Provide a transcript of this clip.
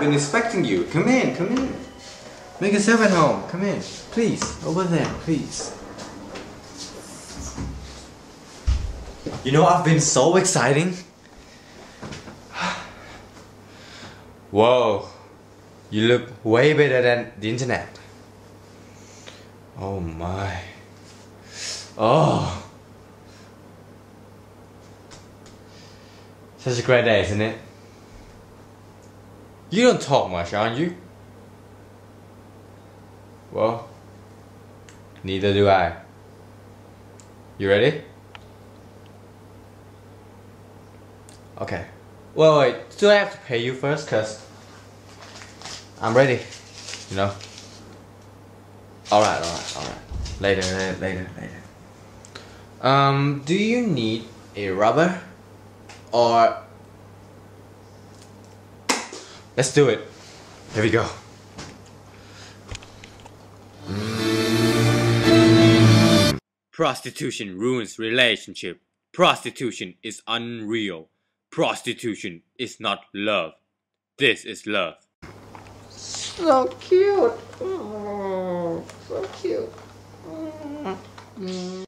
been expecting you. Come in, come in. Make yourself at home. Come in, please. Over there, please. You know, I've been so exciting. Whoa, you look way better than the internet. Oh my. Oh. Such a great day, isn't it? You don't talk much, aren't you? Well, neither do I. You ready? Okay. Well, wait, do I have to pay you first? Cause I'm ready, you know? Alright. Later. Do you need a rubber? Or... Let's do it. Here we go. Prostitution ruins relationship. Prostitution is unreal. Prostitution is not love. This is love. So cute. Oh, so cute.